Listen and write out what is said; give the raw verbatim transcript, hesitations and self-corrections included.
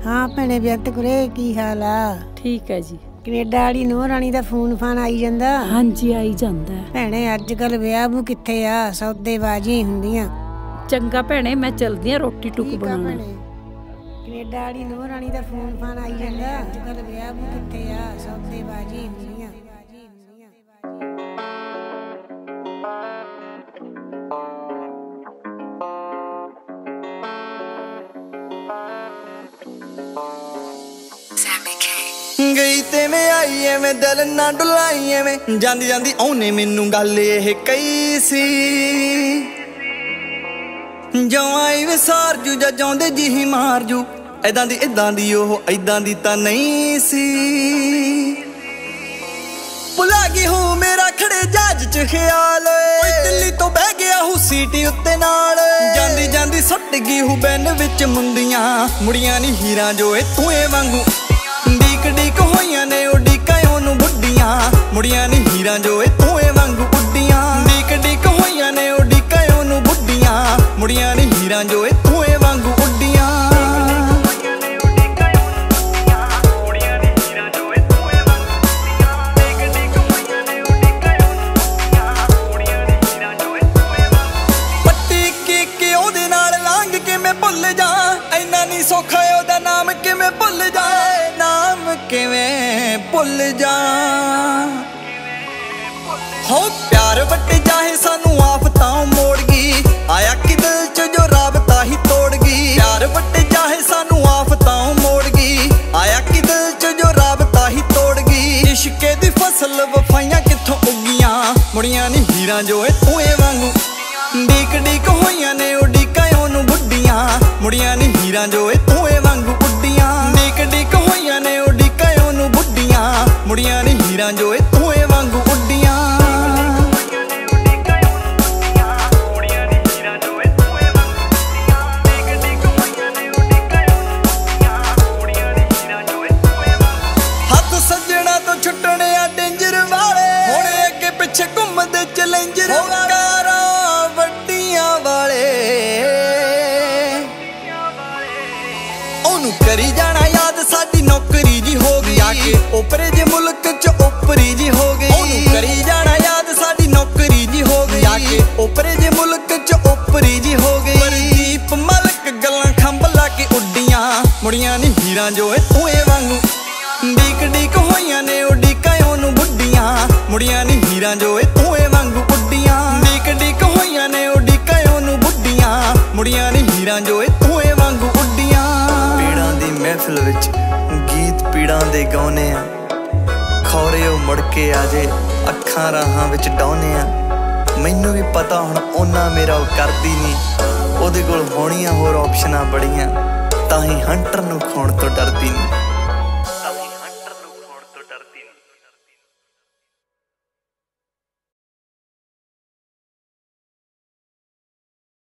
हाँ भैणे बेअंत कुरे की हाल आ? ठीक है जी। कनेडा वाली नूंह राणी दा फोन फान आई जांदा? हाँ जी आई जांदा है। भैणे अजकल विआह वू कित्थे आ, सौदेबाजी हुंदियां। चंगा भैणे मैं चलदी आ रोटी टुक बनाउण। कनेडा वाली नूंह राणी दा फोन फान आई जांदा? अजकल विआह वू कित्थे आ, सौदेबाजी हुंदियां। गई ते मैं आई एवें दिल ना डुलाई एवें जांदी जांदी औने मैनू गल एह कही सी जो आई विसार जू जा जांदे जी ही मार जू ऐदां दी ऐदां दी ओह ऐदां दी तां नहीं सी भुला गई हूँ मेरा खड़े जहाज च ख्याल दिल्ली तो बह गया हूँ सीटी उत्ते नाल जांदी जांदी सट गई हूँ बैन विच मुंदियां मुड़ियां नी हीरां जो ए तूं ए वांगू डीक डीक होइयां ने उडीकां ओनू बुड्डियां मुड़ियां नी हीरां जो ए तूं ए वांगू उड्डियां डीक डीक होइयां ने उडीकां ओनू बुड्डियां मुड़ियां नी हीरां जो ए तूं ए वांगू उड्डियां पट्टी की के ओदे नाल लांघ के मैं भुल जा इन्ना नी सौखा ओदा नाम कि मैं भुल जा किवें भुल जा हो प्यार वटे जाए सानू आफतां मोड़ गई आया कि दिल च जो राबता ही तोड़ गई प्यार वटे जाए सानू आफतां मोड़ गई आया कि दिल च जो राबता ही तोड़ गई इश्के दी फसल वफाइयां कित्थों उगियां मुड़ियां नी हीरां जो ए तूं ए वांगू डीक डीक होइयां ने उडीकां ओनू बुड्डियां मुड़ियां नी हीरां जो ए तूं ए वांगू उड्डियां डीक डीक होइयां ने मुड़ियां नी हीरां जो ए तूं ए वांगू उड्डियां हथ सज्जणा तो छुट्टने आ डेंजर वाले हुण अगे पिछे घुमदे चैलेंजर कारां वड्डियां वाले ओनू करी जाना याद साडी नौकरी जी हो गई आके ओपरे जे मुल्क च ओपरी जी हो गई ओनू करी जाना याद साडी नौकरी जी हो गई आके ओपरे जे मुल्क च ओपरी जी हो गई प्रदीप मलक गल्लां खंभ ला के उड्डियां मुड़ियां नी हीरां जो ए तूं ए वांगू डीक डीक होइयां ने उडीकां ओनू बुड्डियां मुड़ियां नी हीरां जो ए तूं ए वांगू उड्डियां डीक डीक होइयां ने उडीकां ओनू बुड्डियां मुड़ियां नी हीरां जो ए तूं ए वांगू उड्डियां पीड़ां दी महफिल विच गीत पीड़ां दे गाउने आ खौरे ओ मुड़ के आजे अखां राहां विच डौने आ मैनू भी पता हुण ओना मेरा ओ करदी नहीं ओदे कोल होणियां होर ऑप्शनां बड़ियां तां ही हंटर नूं खोण तो डरदी नहीं।